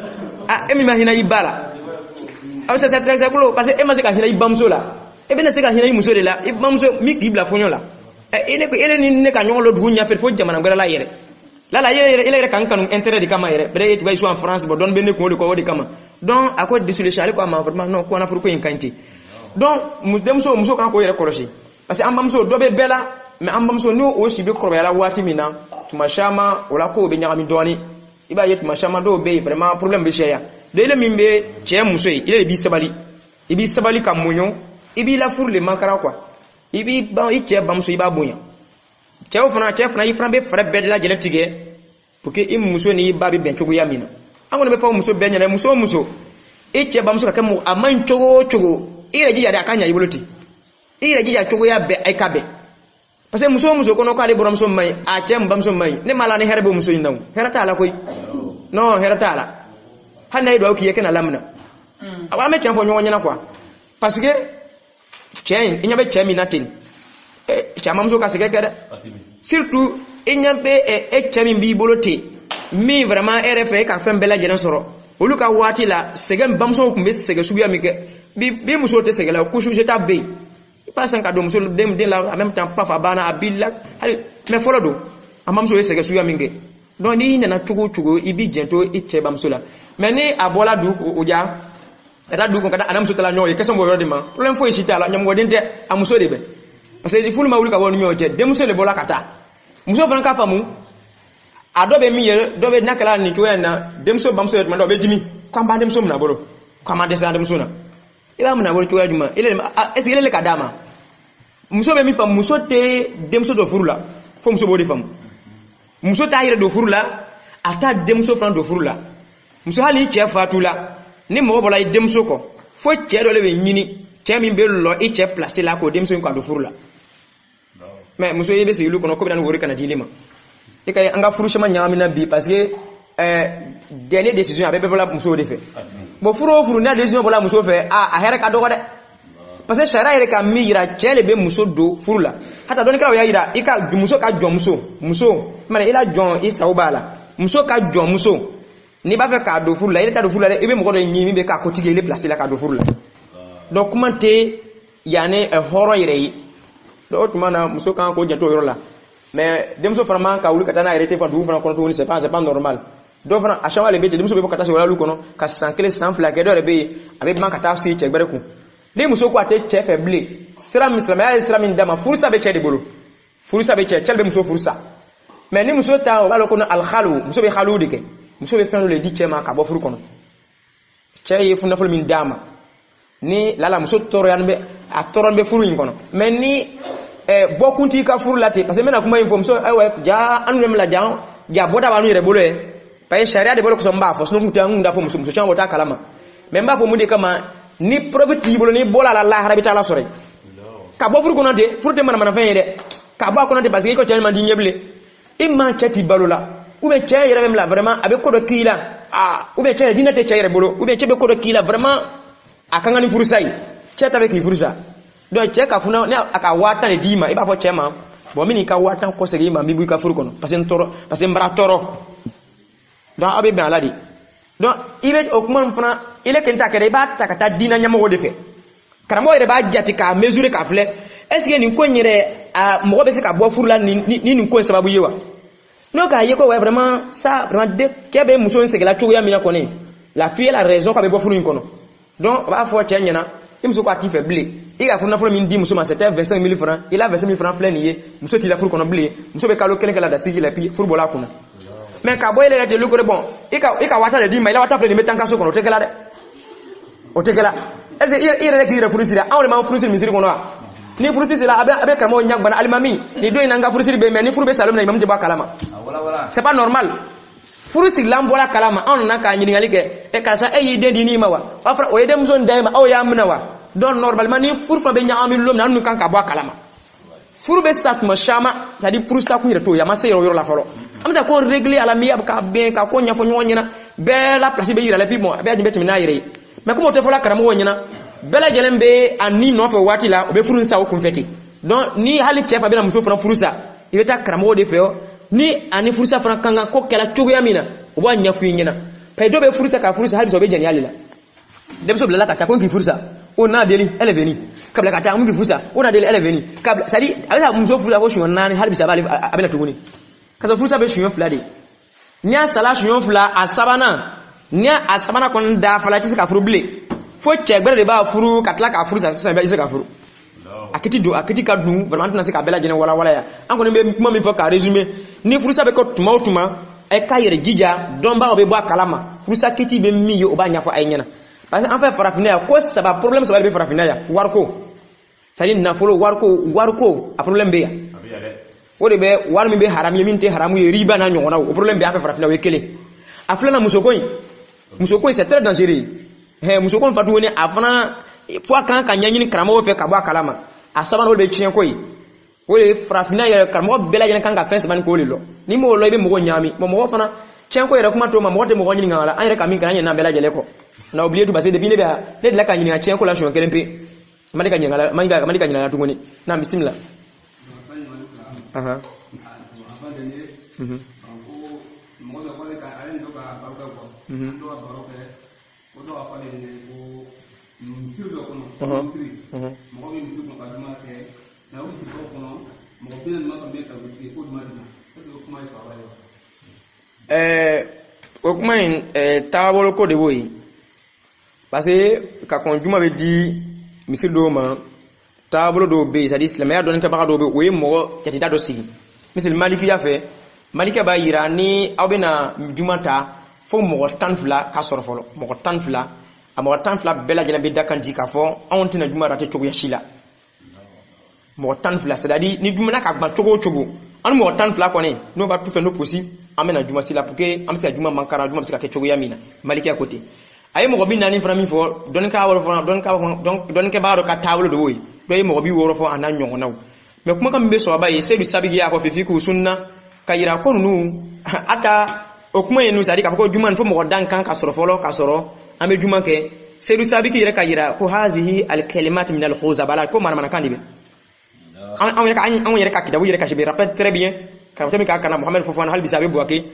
Speaker 2: emi mahina i bala aw sa ko parce que e ma se ka hina i bamso la e be na se ka hina i muso de la i bamso mi gibla fonyo la ele ko ele ni ne ka nyolo du nya fer fo jamana ngara la yere la yere ele kan kanu intérêt de kama yere bre et bay so en France bo don be ne ko de ko wodi kama donc à cause de solution ale ko ama vraiment non ko na fur ko en kanti donc muso kan ko yere korosi parce que ambamso do be bela mais ambamso no o si be korba yala wati mina tumashama wala ko be nyami doni iba yet mashama do be vraiment problème be cheya de le mimbe che muso ile bi sabali kam munyo ibi la fur le makara quoi ibi ba ike bamso iba bunya che fana ifran be frère be la jele tige pour que im muso ni ba be ben chogo yamina ango be fa muso be nyale muso ike bamso ka kemu aman chogo ire jija da kanya iboloti ire jija chogo ya be ay kabe parce que muso kono ko ale borom so may a kem bam so may ne mala ne herbe muso yindaw herata la koy non herata la hanay do ki yekena lamna aba me kem fo nyo nyana quoi parce que chen inyabe chemi natin chama muso ka segede surtout inyabe chemi bi boloti mi vraiment RFA ka fem bela jena soro oluka wati la segem bam so kumbe sege subiya mi ke bi muso te segela ko je tabbe pas un cadeau muso dem de la en même temps papa bana abilla mais folo do amam so sege suya minge donc ni na chugo ibi jento iche bamso la mais ni abola du oja kada du ko kada anam so tala nyoy keso mo yodi ma problème fo isita la nyam godinte amuso de be parce que fulu mawuli ka wonu nyoje dem muso le bola kata muso fan ka famu adobe mi ye dobe nakala ni to na dem so bamso yodi ma dobe jimi kwamba dem so mna bolo kwamba desa dem so na iba mna bolo to yaduma ile est-ce que ile ka dama muso be mi fam muso te dem so do furula fo muso bo de fam muso ta hire do furula ata dem so fran do furula muso hali che fatula ni mo bola dem so ko fo che do le be nyini che mi be lo e che placer la ko dem so ko do furula mais muso yebe se lu ko no ko bi dan wori kana dilima e kay anga furu chama nyami na bi parce que dernière décision abe be bola muso de fait bo furu na décision bola muso fait a here ka do ko de parce que shara ire ka mira chele be muso do furula hata don kala ya ira ika muso ka jon muso mane ila jon isa ubala muso ka jon muso ni ba fe ka do furula ire ka do furula ebe mo ko do nyimi be ka kotige ile place la ka do furula donc comment te yane horo ire yi do tumana muso kan ko jato yorola mais dem so vraiment ka wuli katana ire te fa du fana ko to ni c'est pas normal do fana a chawa le be dem so be ko kata so wala lu kono ka sankele san fla ke do rebe abe man kata si che gbere ku ni muso ko ate che faible islam ya islam ndama fursa be che de bolo fursa be che chelbe muso fursa mais ni muso ta wala ko al khalu muso be khalu dike muso be fenu le di che ma ka bo furu kono che yi fu nafol min dama ni lala muso toro yanbe a toron be furu yin kono mais ni bokunti ka furu lati parce que mena kuma info muso ay ja anu dem la ja boda banu yere bolo e pay sharia de bolo ko so mba fo sunu mutangu nda fo muso chan wota kalama mais mba fo mundi kama ni probiti bolo ni bola la Allah rabita la sore ka bo furu kono de furu de mana fen yede ka bo kono de parce que ko tian man di nyeble imma chati balola ou be tian yere même la vraiment avec ko do kila ou be tian dina te tian bolo ou be tian be ko do kila vraiment akanga ni furu sai chata avec ni furu sa do cheka funa ne aka wata ne dima iba fo chema bo mini ka wata ko sege ma bibu ka furu kono parce que mbara toro do abe ben aladi donc ibe okman fana ile kenta kede ba takata dina nyamo de fe karamo ire ba jati ka mesurer ka fle est ce que ni ko nyire a mo be se ka bo furula ni ko sababu yewa non ka yeko ouais vraiment ça vraiment de kebe muso c'est que la tuya mina connaît la fille elle a raison ka be bo furu nkono donc ba fo tia nyana muso ko ati faible il a funa fo min di muso ma c'était 25 000 francs il a 25 000 francs plein nié muso ti la furu kono blé muso be kalo kelen kala da sigi la pi furu bola kuna mais ka boy le te lu ko bon il ka wata le di ma il wata plein metan ka so kono te kala de o te kala est-ce il est qui furu sira on le ma furu sira misiri kono ni furu sira abe kamo nyak bana alimami ni do ina nga furu sira be mais ni furu be salom na imam te ba kalama c'est pas normal furu sira lambola kalama on na ka nyini ngali ke e ka sa e yide di ni ma wa afra o yede muso ndai ma o ya mna wa donc normalement ni furu fa be nyaami lom na nu kan ka ba kalama furu be sat ma shama ça dit furu sa ku yire to ya ma seyro yoro la folo amta ko régler ala mi ka be ka ko nyafo nyonyina be la place be yira la pi mo be adimbe timina yire mais comment te fola karamo wonyina bela jelembe ani no fe wati la obe furu nsa o konfeti donc ni hali kefa be na muso fran furu sa ibeta karamo de feo ni ani furu sa fran kanga ko kala tugu yamina oba nyafu yina pay do be furu sa ka furu sa hali so be jani alila dem so bla ka ta ko ki furu sa on a deli elle est venue kabla ka ta mu ki furu sa on a deli elle est venue kabla ça dit avec muso furu sa ko shon nani hali bisa ba abela tuguni kaza furu sa be shon fulade nya sala shon fula asabana nya asabana kon da falati ka furu blé fo chegbere de ba furu katla ka furu sa be isa ka furu akiti ka dun vraiment na se ka bela jene wala ya an ko be kuma mi fo ka résumé ni furu sa be ko tuma e ka yere gija don ba obe bo kalama furu sa kiti be mi yo ba nya fo ay nyana parce que en fait farafina ko ça ba problème ça ba be farafina ya warko sali na folo warko a problème be ya o de be war mi be haram yemin te haramu ye riba na nyona o problème be a fait farafina we kele aflana musokoi c'est très dangereux musokon fatu woni afana fois kan ka nyanyini karamo fe ka ba kalama asaba no be chien koi wole frafina ya karamo bela jena kan ka fence ban ko lilo ni mo lo be mo nyami mo fana chien koi ra kuma to ma mo te mo nyini ngala an re ka min kan nyana bela jele ko na oublier tout parce que depuis ne be ne de la ka nyini a chien ko la shon kelempe madika nyangala madika nyina tu ngoni na bismillah aha o kuma in taabolo ko de boyi parce que ka kon juma be di misir do ma taabolo do be c'est-à-dire islamaya don ka ba do be o mo yati da do sigi misir maliki ya fe maliki ba yira ni awbena juma ta fo mo tan fla ka soro folo mo tan fla amo tan fla bela jela be dakanti ka fo on tina juma rate to ya shila mo tan fla c'est-à-dire ni juma na ka gba togo an mo tan fla ko ne no va tout faire no possible amena juma sila pour que am sila juma mankara juma sila ke togo ya mina maliki à côté ay mo bi nani frami fo don ka woro fo don ke ba do ka tawlo do boy do mo bi woro fo anan nyongo naw mais kuma kam be so ba yi c'est du sabigi ya ko fi ku sunna kayira ko nu ata o kuma yenu sadi ka ko juma fo mo dan kan ka soro folo ka soro ame juma ke c'est du sabigi yere kayira ko hazihi al kalimat min al khuzabala ko man kan dibe an yere ka kitabu yere ka je me rappelle très bien quand tu me ka kana Mohamed Fofana hal bisabe buake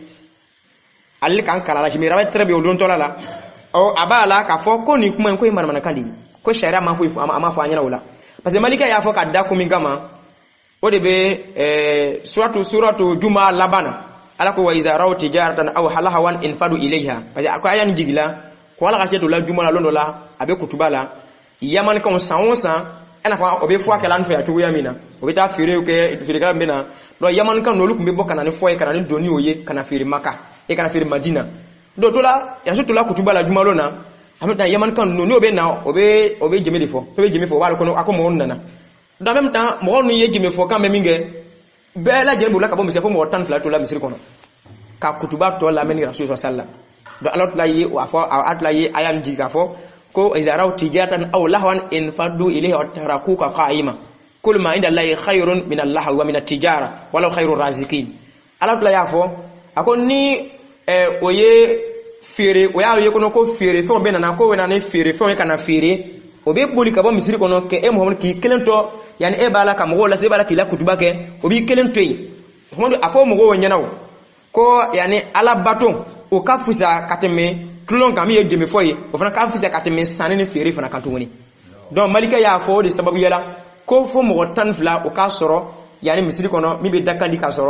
Speaker 2: al kan kala la je me rappelle très bien o don tola la o abala ka fo ko ni kuma ko man kan dibe ko sharia ma fo ama fo anyala wala parce que malika ya fo ka da ko mi gama o de be suratu juma labana ala ko wa iza raw tijaratan aw halahawan infadu ilayha parce que ayan jigila ko ala ka to la juma la londo la abe kutubala yaman kan sanwonsan ana fa obe fo akala nfa ya to yamina obe ta fere ke fere kala mbena do yaman kan no lukum be bokana ne fo e kana ni doni oye kana fere maka e kana fere madina do to la ya so to la kutubala juma lona amta yaman kan no obe na obe jeme defo obe jeme fo wala ko akomo nana dans même temps mo no ye jeme fo kan me minge be la jembu la ka bo mi se fo mo tan fla to la misir kono ka kutuba to la meni rasul sallallahu do alot la yi wa fo atla yi ayan diga fo ko izaraw tijatan aw lahwan in faddu ilayhi wa tarakuka qa'ima kul ma inda allahi khairun min allahi wa min at-tijara walau khairur raziqin alot la ya fo akon ni oye fere o ya ye kono ko fere fo be na ko wena ne fere fo kana fere o be boli ka bo misiri kono ke e muhammad ki kelento yani e bala ka mo la se bala kila kutuba ke o bi kelento yi muhammad afo mo go nyanaw ko yani ala baton o ka fusa kateme tulon kam ye jeme foye o fana ka fusa kateme sanene fere fana kan tungoni donc malika ya fo de sababu yala ko fo mo tan fla o ka soro yani misiri kono mi be dakandi ka soro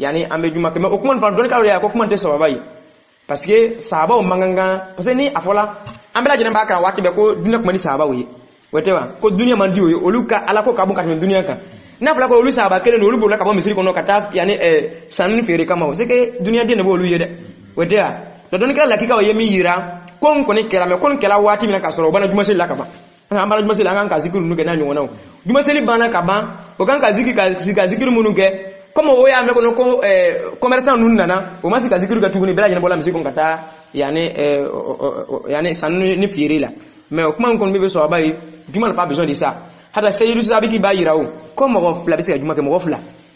Speaker 2: yani ambe juma kema o kuma fa don ka ya ko kuma te sababa yi parce que sahaba o manganga parce que ni afola ambela jina ba ka wati be ko dunya kuma ni sahaba wi wetewa ko dunya man diyo oluka ala ko kabun ka dunya ka na fala ko olu sahaba kele no olu bola ka ba misiri ko no kata yani sanin fere kama o c'est que dunya de ne bo olu yede wetewa do don ka la ki ka o yemi yira kon ko ni kela me kon kela wati mina ka soro bana juma seli la ka ba ambala juma seli an ka zikiru nu ke na nyona juma seli bana ka ba o kan ka zikiru munu ke comme o ya me ko no commerçant nun nana o masi ka zikiru ka tuguni bela jina bola misiri ko kata yani sanin ni fere la mais o kuma kon be so abai juma n'a pas besoin de ça hada sayyidou sabiki ba yirawo ko mo fla be se juma ke mo fla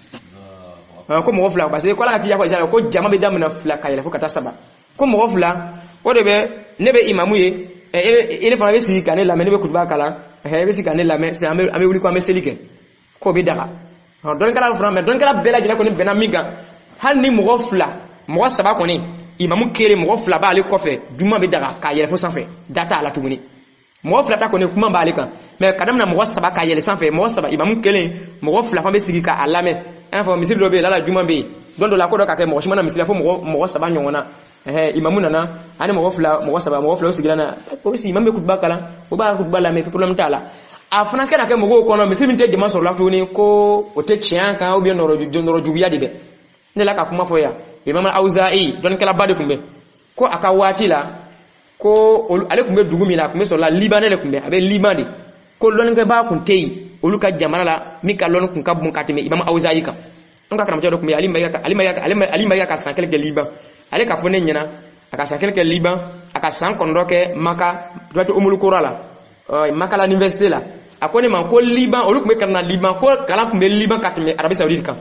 Speaker 2: ko mo fla parce que ko la tiya ko jara ko jama be damna fla kayela fo kata saba ko mo fla o de be ne be imamu ye ele fa be si kanela me ne be kutuba kala be si kanela me se ame wuli ko ame selike ko be daga don kala fra me don kala bela jina ko ni bena miga han ni mo fla mo saba ko ni imamu kele mo fla ba ale kofe juma be daga kayela fo sanfe data ala tumuni mo fla ta ko ne kuma ba ale kan mais kadam na mo saba kayela sanfe mo saba imamu kele mo fla fa be sigi ka alame en fa misiri do be la juma be don do la ko do ka ke mo shimana misiri fo mo saba nyona imamu nana ani mo saba o sigila na ko si imam be kutba kala o ba kutba la me fi problem tala afana kena ke mo go kono misiri minte jama so la to ni ko o te chian kan o bi noro jubiya dibe ne la ka kuma fo ya imam al-auza'i don kala bade kumbe ko aka wati la ko ale kumbe dugumi la kumbe so la libanais kumbe abe limande ko lon ke ba kun tei oluka jamana la mi ka lon kun ka bun katime imam auza'i ka on ka karamta do kumbe ali ka san kele liban ale ka fone nyina aka san kele liban aka san kondo ke maka doto umul qurala maka la université la akone man ko liban olu kumbe kana liban ko kala kumbe liban katime arabie saoudite ka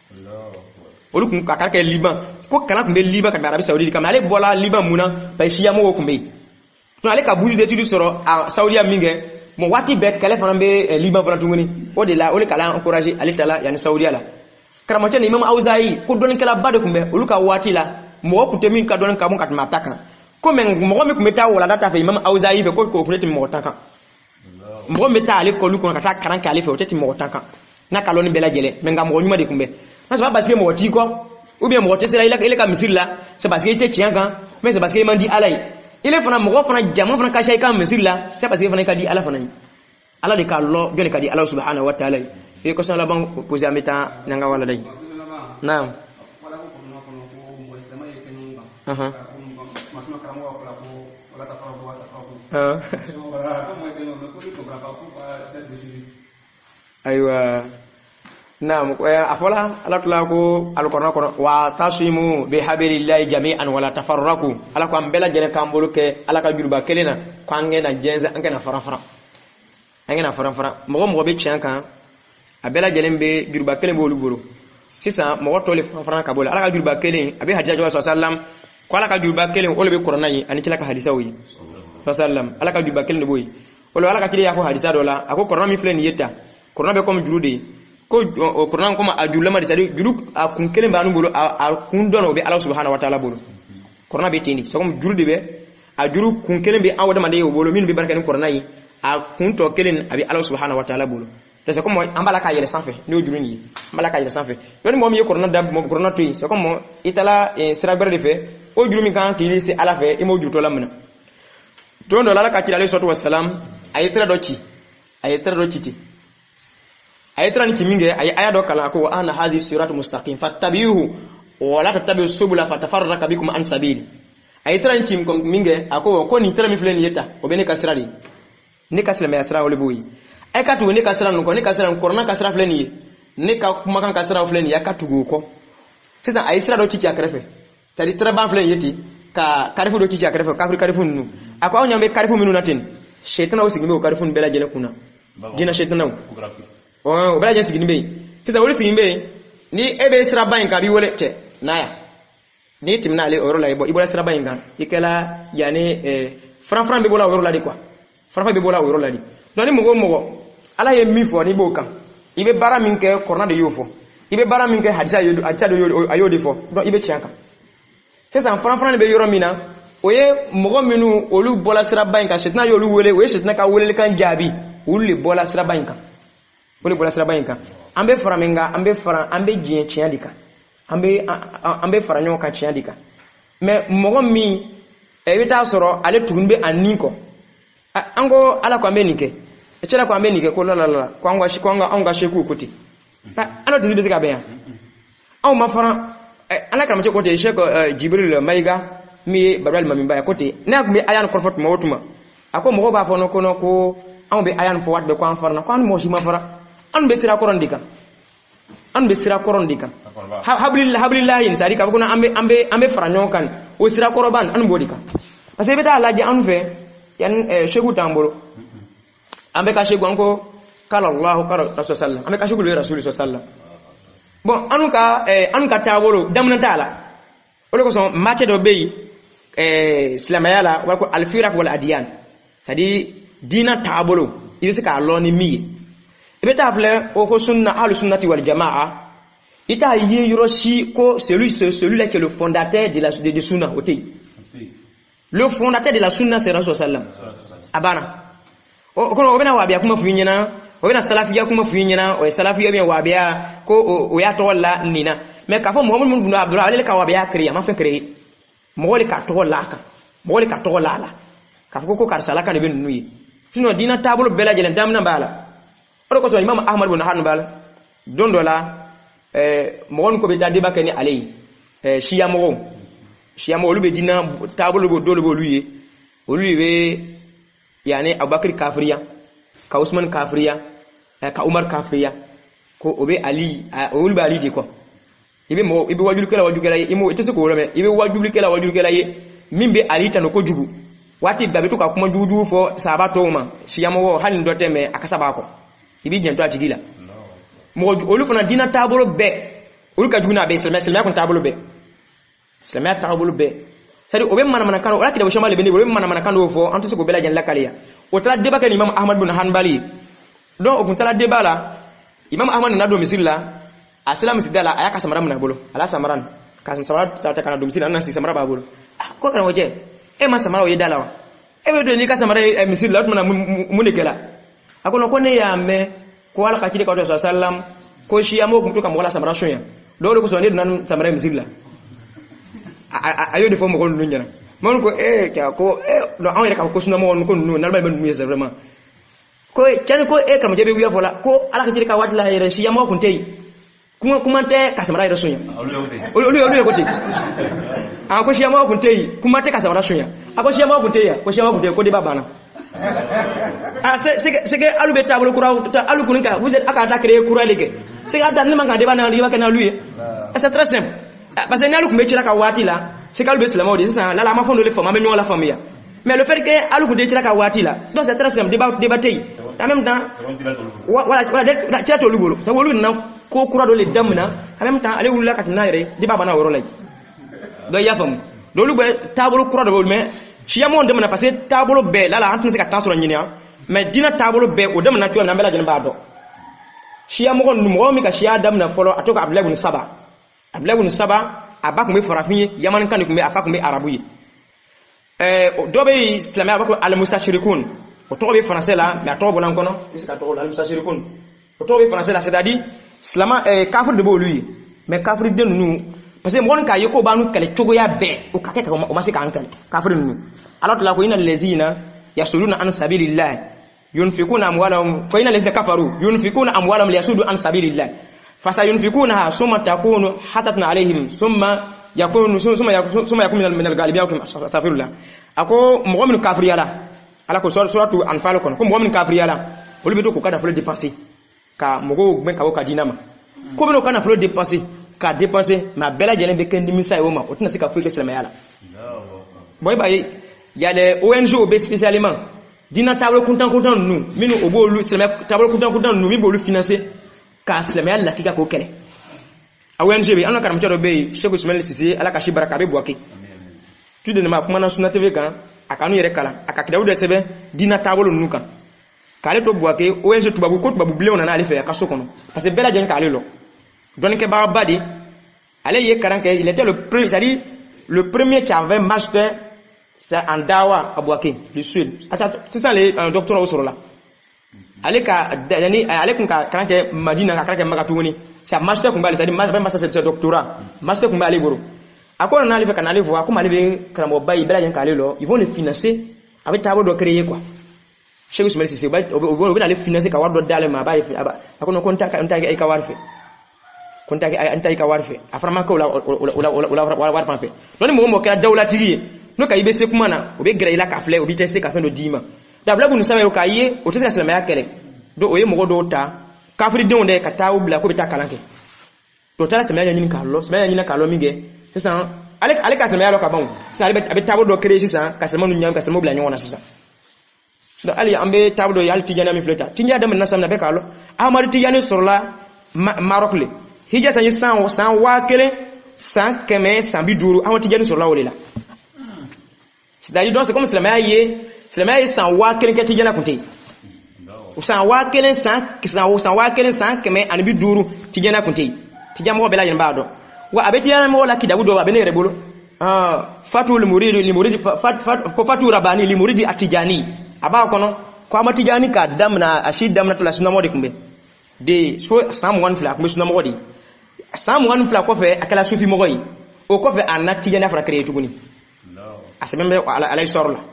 Speaker 2: olu kun ka ke liban ko kala kumbe liban katime arabie saoudite ka ale bola liban muna ba shiya mo kumbe to ale ka buju de tudu soro a saoudia minge mo wati be kale fana be liban fana tunguni o de la o le kala encourager ale tala yani saoudia la karamata ni imam auza'i ko don kala bade kumbe olu ka wati la mo ko temi ka don ka mun katma taka ko men mo me kumeta wala data fe imam auza'i fe ko kuneti mo taka mo me ta ale ko lu ko ka ta karan ka ale fe o teti mo taka na kaloni bela jele men ga mo nyuma de kumbe na sa ba se mo ti ko ou bien mo tesela ile ka misir la c'est parce que ite kianga mais c'est parce que mandi alay ile fana mo fana jamu fana ka shay ka misir la c'est parce que fana ka di ala fana ala de ka lo jone ka di allah subhanahu wa ta'ala e ko sa la ban poser ameta nanga wala day naam aywa naam afola ala tulako alqur'an ko wa tasimu bihablillahi jami'an wala tafarraqu ala ko ambela jene kambolu ke ala ka jurba kelena ko angena jenza angena fara mo be chianka abela jelembe jurba kelen bo luburu sisa mo tole fara ka bola ala ka jurba kelen abi hadija sallallahu alaihi wasallam ko ala ka jurba kelen o le be qur'an yi ani kila ka hadisa wi sallam ala ka jurba kelen boy o ala ka kile ya ko hadisa dola ako qur'an mi flen yetta qur'an be comme jurude ko qur'an ko ma ajulama di sadi juruk a kun kelen banu bolo a kun dono be allah subhanahu wa ta'ala bolo qur'an be tini so comme jurude be a juru kun kelen be awada mande yo bolo min be barka ni qur'an yi a kun to kelen abi allah subhanahu wa ta'ala bolo c'est comme ambala ka yele sanfe ni o juru ni ambala ka yele sanfe don mo mi qur'an da mo qur'an to yi c'est comme itala sira ber de fe o juru mi kan kili se ala fe e mo juru to lamna don do la ka kila alayhi salatu wassalam ayitra do ci ti ayitra ni kiminge ay aya do kala ko ana hadhi siratu mustaqim fattabi'uhu wa la tattabi'us subula fatafarraqu bikum an sabili ayitra ni kim minge ako ko ni tira mi flen yeta o bene kasradi ni kasra me asra ole boyi ay katu ni kasra no ko ni kasra ko na kasra flen yi ni ka kuma kan kasra flen ya katu go ko sisa ay sira do ci akrefe tadi tira ba flen yeti ka karifu do ci akrefe ka karifu nu ako aw nyambe karifu minu natin shaytan o sigime o karifu bela jele kuna gina shaytan o bela jele sigime sisa wori sigime ni ebe sira bayin ka bi wole ke naya ni timna ale oro la ibo sira bayin kan ikela yani fran be bola oro la di quoi fran be bola oro la di doni mogo ala ye mi fo ni boka ibe bara min ke korna de yofo ibe bara min ke hadisa do ayodi fo do ibe chianka sisa fran be yoro mina oye mogo minu olu bola sira bayin ka shetna yolu wele we shetna ka wele kan jabi ulu bola sira bayin ka olu bola sira bayin ka ambe fara menga ambe jien chiandika ambe faranyo ka tiɲɛ de kan mais mɔgɔ min e bɛ taa sɔrɔ ale tugun bɛ a nin kɔ an ko ala ko an bɛ nin kɛ e cɛla ko an bɛ nin kɛ ko la ko an ka seku ko ten ala tɛ se ka bɛn yan anw ma fara ala karamɔgɔ ko ten Sheikh Jibril Mayiga min ye Babal Mamimba ko ten ne kun bɛ aya kɔrɔfɔ tuma o tuma a ko mɔgɔw b'a fɔ ko anw bɛ aya fɔ waati bɛɛ ko an farana ko an mɔgɔ si ma fara an bɛ sira kɔrɔn de kan an bɛ sira kɔrɔn de kan hablillahi c'est à dire k'a fɔ ko an bɛ fara ɲɔgɔn kan o sira kɔrɔban an b'o de kan parce que i bɛ taa lajɛ an fɛ yani Sheikh t'an bolo an bɛ ka Sheikh an ko kala Allah kala Rasul sallallahu an bɛ ka Sheikh le Rasul sallallahu bon anu ka taabolo damna tala o de kosɔn match dɔ bɛ yen silamɛya la o b'a ko al-firaq wal adiyan c'est à dire diina taabolo i bɛ se k'a lɔn ni min ye i bɛ taa filɛ o ko sunna ahlus sunnati wal jamaa i t'a ye yɔrɔ si ko celui-là qui est le fondateur de sunna o tɛ yen le fondateur de la sunna c'est Rasul sallallahu a banna o kono o bɛna wahabiya kuma f'i ɲɛna o bɛna salafiya kuma f'i ɲɛna o ye salafiya bien wahabiya ko o y'a tɔgɔ la nin na mais k'a fɔ Muhammadu bin Abdullah ale ka wahabiya créer a ma fɛn créer mɔgɔ de ka tɔgɔ la a kan mɔgɔ de ka tɔgɔ la a la k'a fɔ ko karisa la kan de bɛ ninnu ye sinon diina taabolo bɛɛ lajɛlen daminɛ b'a la o de kosɔn Imam Ahmad bin Hanbal don dɔ la mɔgɔ min ko bɛ taa débat kɛ ni ale ye siya mɔgɔw olu bɛ diina taabolo b'o dɔw b'olu ye olu de bɛ yani Abubakar kafiriya ka Usman kafiriya ka Umar kafiriya ko o bɛ Ali olu bɛ Ali de kɔ i bɛ wajulikɛla ye i tɛ se k'o lamɛn i bɛ wajulikɛla ye min bɛ Ali tanu kojugu waati bɛɛ a bɛ to ka kuma jugujugu fɔ sahaba tɔw ma siyamɔgɔ hali ni dɔ tɛ mɛ a kasa b'a kɔ i b'i janto a tigi la olu fana diina taabolo bɛɛ olu ka jugu n'a bɛɛ silamɛya kun taabolo bɛɛ silamɛya taabolo bɛɛ c'est à dire o bɛ manamanakan o la kitabu caman de bɛ ne bolo o bɛ manamanakan dɔw fɔ an tɛ se k'o bɛɛ lajɛlen lakale o taara débat kɛ ni Imam Ahmad bin Hanbali ye donc o kun taara débat la Imam Ahmad nana don misiri la a sera misida la a y'a ka samara minɛ a bolo ala samara ka samara ta ka na don misiri la an na sigi samara b'a bolo ko karamɔgɔcɛ e ma samara o ye da la wa e bɛ don n'i ka samara ye misiri la o tuma mun de kɛra a ko non ko ne y'a mɛn ko ala ka kiri ka dɔ sɔrɔ sallam ko siyamɔgɔw kun to ka mɔgɔ la samara sonya dɔw de kosɔn ne donna samara misiri la a y'o de fɔ mɔgɔ ninnu ɲɛna mɔgɔ ko ko anw yɛrɛ ka fɔ ko sunamɔgɔ ninnu ko ninnu n'ala bɛ ninnu ye c'est vraiment ko cɛni ko karamɔgɔ bɛ wuya fɔ la ko ala ka kiri ka waati la yɛrɛ siyamɔgɔ kun tɛ yen kuma tɛ ka samara yɛrɛ sonya olu ye ko ten a ko siyamɔgɔ kun tɛ yen kuma tɛ ka samara sonya a ko siyamɔgɔ kun tɛ yen ko siyamɔgɔ kun tɛ yen ko de b'a banna c'est que alu bɛ taabolo kura alu kun ka vous êtes a ka da créer kura le kɛ c'est que a da ne man ka débat na kɛ n'alu ye c'est très simple parce que n'alu kun bɛ cira ka waati la c'est que alu bɛ silamɛw de sisan la ma fɔ n'olu faamu an bɛ ɲɔgɔn la faamuya mais le fait que alu kun tɛ cira ka waati la donc c'est très simple débat tɛ yen en même temps voilà cira t'olu bolo sabu olu nana ko kura dɔ le daminɛ en même temps ale wulila ka tɛmɛ n'a yɛrɛ débat banna o yɔrɔ la donc i y'a faamu donc olu bɛ taabolo kura dɔ bolo mais siyamɔgɔw daminɛ parce que taabolo bɛɛ la an tɛna se ka temps sɔrɔ ɲini mais diinɛ taabolo bɛɛ o daminɛ cogo min na an bɛɛ lajɛlen b'a dɔn siyamɔgɔ ninnu mɔgɔ min ka siya daminɛ fɔlɔ a tɔgɔ Abdulayi ibn Saba a ba tun bɛ farafin ye yamanikan de tun bɛ a fa tun bɛ arabu ye dɔ bɛ silamɛya a b'a fɔ al-mustashirikun o tɔgɔ bɛ français la mais a tɔgɔ bɔla n kɔnɔ i bɛ se ka tɔgɔ la al-mustashirikun o tɔgɔ bɛ français la c'est-à-dire kafiri de b'olu ye mais kafiri den ninnu parce que mɔgɔ k'a ye ko b'an kɛlɛ cogoya bɛɛ o ka kɛ o ma se k'an kɛlɛ kafiri ninnu ala tila ko inna allazina yasuluna an sabilillah yunfikuna amwalahum fa inna allazina kafaru yunfikuna amwalahum liyasuddu an sabilillah fasayunfikunaha summa takunu hasatun alaihim summa yakunu min al-ghalibin astaghfirullah ako mɔgɔ min kafiriya la ala ko suratu anfal kono ko mɔgɔ min kafiriya la olu bɛ to k'u ka nafolo dépenser ka mɔgɔw gɛn ka bɔ ka diinɛ ma ko bɛ ka nafolo dépenser ka dépenser mais a bɛɛ lajɛlen bɛ kɛ nimisa ye o ma o tɛna se ka foyi kɛ silamɛya la bon i b'a ye il y a des ONG o bɛ spécialement diinɛ taabolo kuntan ninnu minnu o b'olu silamɛya taabolo kuntan ninnu min b'olu financer ka silamɛya lakika k'o kɛlɛ a ONG bɛ an ka karamɔgɔ dɔ bɛ yen Sheikh Ismail Sise ala ka si baraka a bɛ Buwake tu de ma kuma na Sunna TV kan a kanu yɛrɛ kalan a ka kitabu dɔ sɛbɛn diinɛ taabolo ninnu kan k'ale to Buwake ONG tubabu ko tubabu bilenw nana ale fɛ a ka so kɔnɔ parce que bɛɛ lajɛlen k'ale lɔ dɔnnikɛbagaba de ale ye kalan kɛ il était le premier c'est-à-dire le premier qui avait master c'est en dawa à Buwake le seul sisan le doctorat o sɔrɔla aleka yani alekun ka kanake Madina ka kanake Makatuni sa master kumbali c'est master c'est doctorat master kumbali boro akora na alive kana alive akuma alive kana mo bayi bela yen kalelo ils vont le financer avec tabo do créer quoi Cheikh Ousmane Cissé ba on va aller financer ka wardo dale ma bayi akono konta ay ka warfe konta ay ka warfe aframa ko la war panfe don mo kala dawla tigi no ka ibese kumana obe grey la ka fle obi tester ka fin do dima dabla bunu sabe o kaye o tesa selama ya kele do oye mo do ta kafri de onde ka tawu bla ko bita kalanke do tala selama ya nyini ka lo selama ya nyina ka lo minge sesa ale ka selama ya lo ka bon sa ale tawu do créer sesa ka selama nu nyam ka selama bla nyona sesa so ali ambe tawu do yal tijana mi fleta tinja dem nasam na be ka lo amari tijani sorla Maroc le hija sanyi san wa kele san keme san biduru amari tijani sorla wole la c'est-à-dire donc c'est comme selama ya san wa kele ke tijana kunte san wa kele san wa kele san keme an biduru tijana kunte tijama ko bela yin ba do wa abeti yana mo la kidabu do abene rebolo fatul muridi fatu rabani li muridi atijani aba kono ko amati jani ka damna ashid damna to la sunna modi kumbe de so sam one fla kumbe sunna modi sam one fla ko fe akala sufi mo goyi o ko fe anati jani afra créer tuguni asembe ala histoire la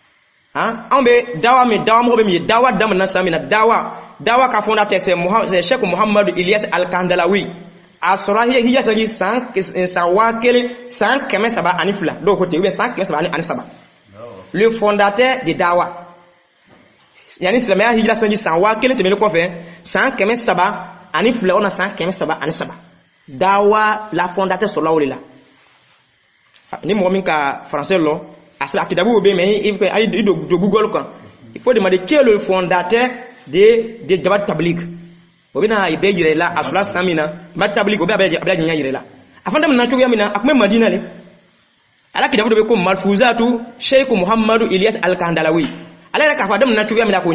Speaker 2: ambe dawa mo be mi dawa damna samina dawa ka fondateur c'est Cheikh Mohammed Ilyas Al-Kandalawi asura hiya sangi san wa kele san keme saba anifla do ko te ube san keme saba ani saba le fondateur de dawa yani islam ya hijra sangi san wa kele te me ko fe san keme saba anifla ona san keme saba ani saba dawa la fondateur sola wala ni mo min ka français lo asla kidabu be me il faut aller do Google quoi il faut demander qui est le fondateur de Jabhat Tabligh obina ibe jire la asula samina matablik obi abya nya jire la afanda na chuya mina akme Madina le ala kidabu be ko malfuzatu Sheikh Muhammadu Ilyas Al-Kandalawi ala ka fa adam na chuya mina ko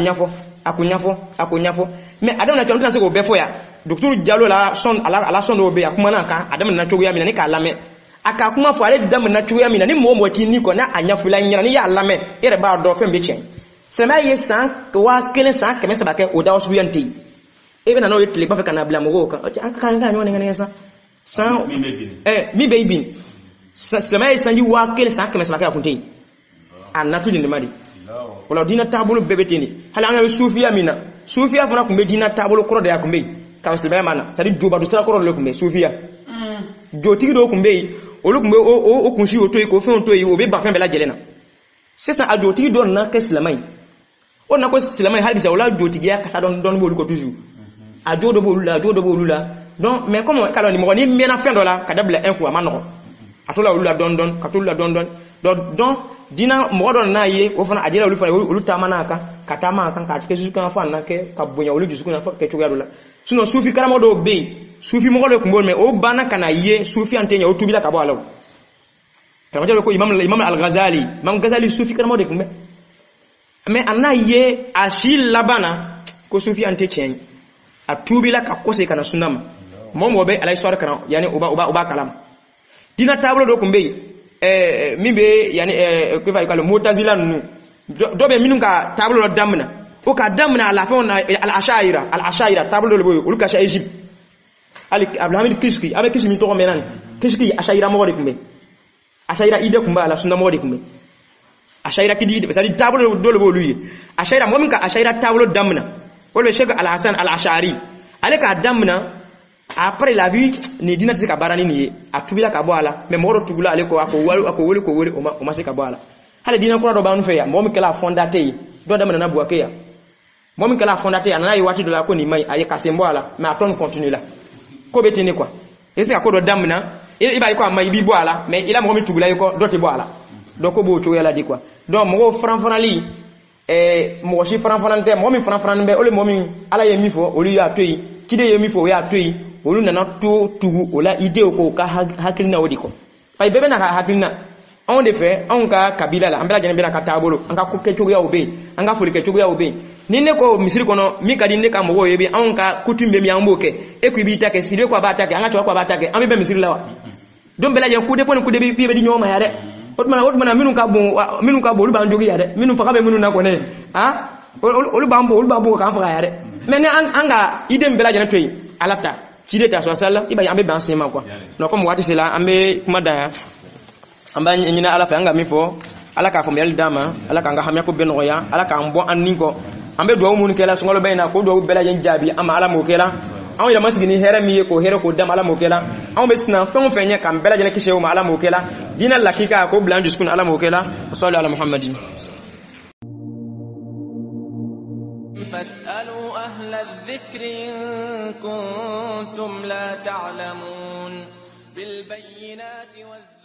Speaker 2: nyafo mais adam na chuya ntanse ko befo ya docteur Diallo la son ala son obe akuma na ka adam na chuya mina ni ka lame aka kuma fo ale dam na chuya mina ni mo ti ni ko na anyafu la nyina ni ya lame ere ba do fem be chen sema ye san ko wa kele san keme sabake o dawo suyanti even na no yetle ba fe kana bla mo ko kan nyone ngene sa san mi baby sema ye sanji wa kele san keme sabake akunti anatu ni madi wala dina tabulu bebetini hala nga sufiya mina sufiya fana kumbe dina tabulu koro de yakumbe ka sema mana sadi joba do sala koro le kumbe sufiya jotigi do kumbe olukumbe o kunshi o toyi ko fe on toyi o be ba fe bela jelena c'est ça ajotigi do na ke islamai on na ko islamai halbisa wala jotigi ya kasa don bolu ko toujours ajodo bolu la donc mais comme kala ni mo ni mena fe do la kadabla en ko amano atola olula don katula don donc dina mo do na ye o fana adila olu fana olu tamana ka katama kan ka ke susu kan fa na ke ka bonya olu jusu kan fa ke to yadula sinon sufi karamo do be sufi mo do kumbo mais o bana kana ye sufi antenya o tubila ka bo alaw kama jalo ko imam al-Ghazali sufi karamo de kumbe mais anna ye ashil labana ko sufi ante chen atubila ka kose kana sunama momo be alay sor kana yani uba kalam dina tablo do kumbe mimbe yani ko fa ikalo mutazila nu do be minunka tablo do damna o ka damna ala fa al-ashaira tablo do boy ulu ka sha Egypte ali abdulhamid kiski avec kiski mi to menan kiski ashaira mo de kumbe ashaira ide kumba ala sunna mo de kumbe ashaira kidi c'est à dire tablo do le boluye ashaira mo minka ashaira tablo damna wala Cheikh Al-Hasan Al-Ashari aleka damna après la vie ni dina tsika barani ni atubila ka boala mais moro tugula aleko ako woli o ma se ka boala hala dina ko do banu fe ya mo mi kala fondateur do damna na buake ya mo mi kala fondateur anana yi wati do la ko ni mai aye ka se boala mais aton continue la ko betene quoi est-ce que ko do damna e ba ko amai bi boala mais ila mo mi tugula ko do te boala do ko bo choya la di quoi donc mo franfranali mo shi franfranante mo mi franfranbe ole mo mi ala ye mi fo oli ya toyi kide ye mi fo ya toyi olu nana to tugu ola ide ko ka hakilina wodi ko pay bebe na hakilina on de fait on ka kabila la ambela jene bela ka tabolo anga ko kecho ya obe anga fuli kecho ya obe ninne ko misiri kono mi kadi ne ka mo yebe on ka kutumbe mi amboke e ku bi take sire ko ba take anga to ko ba take ambe be misiri lawa don bela jen kude pon kude bi be di nyoma ya de otmana minun ka bo lu ba njogi ya de minun fa ka be minun na ko ne olu bambo kan fa yare mais ne anga idem bela jana toy alata kide ta so sala iba ambe ban sema quoi no comme wati sela ambe kuma da amba nyina ala fa anga mi fo ala ka fo mel dama ala ka nga hamya ko beno ya ala ka mbo annin ko ambe do mun kela so ngolo bayna ko do bela jan jabi ama ala mo kela an ya masigi hera mi ko hera ko dam ala mo kela an be sina fon fenye kam bela jana kishe ma ala mo kela dina lakika ko blandu skun ala mo kela sallallahu ala muhammadin
Speaker 1: فاسألوا أهل الذكر إن كنتم لا تعلمون بالبينات